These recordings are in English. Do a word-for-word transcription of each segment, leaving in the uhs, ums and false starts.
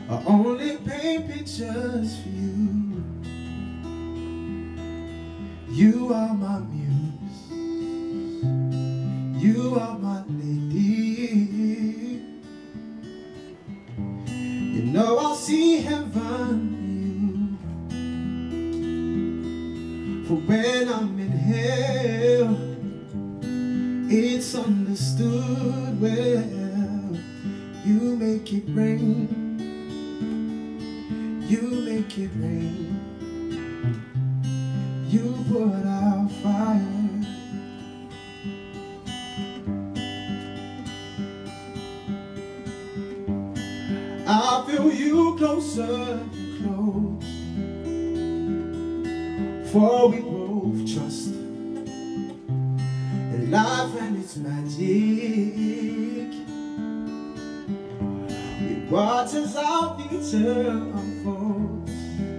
I only paint pictures for you. You are my muse, you are my lady. You know I'll see heaven in you. For when I'm in hell, it's understood well. You make it rain, you make it rain, you put out fire. I feel you closer and close, for we both trust in life and its magic. We watch as our future unfolds.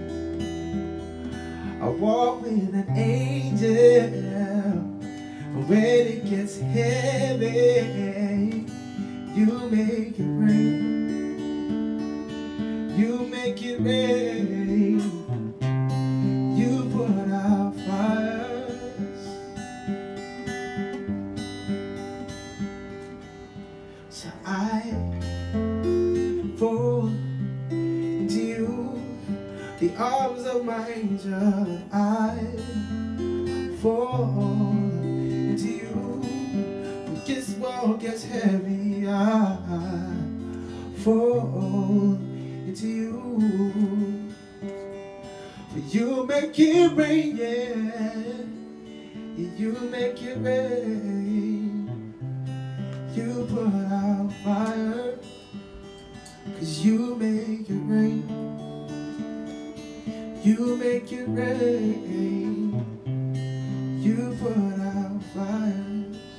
I walk with an angel, and when it gets heavy, you make it rain, you make it rain, you put out fires. So I fall into you, the arms of my angel. I fall into you, when this world gets heavy. I fall into you, for you make it rain, yeah, you make it rain, you put out fire, 'cause you make it rain, you make it rain, you put out fire.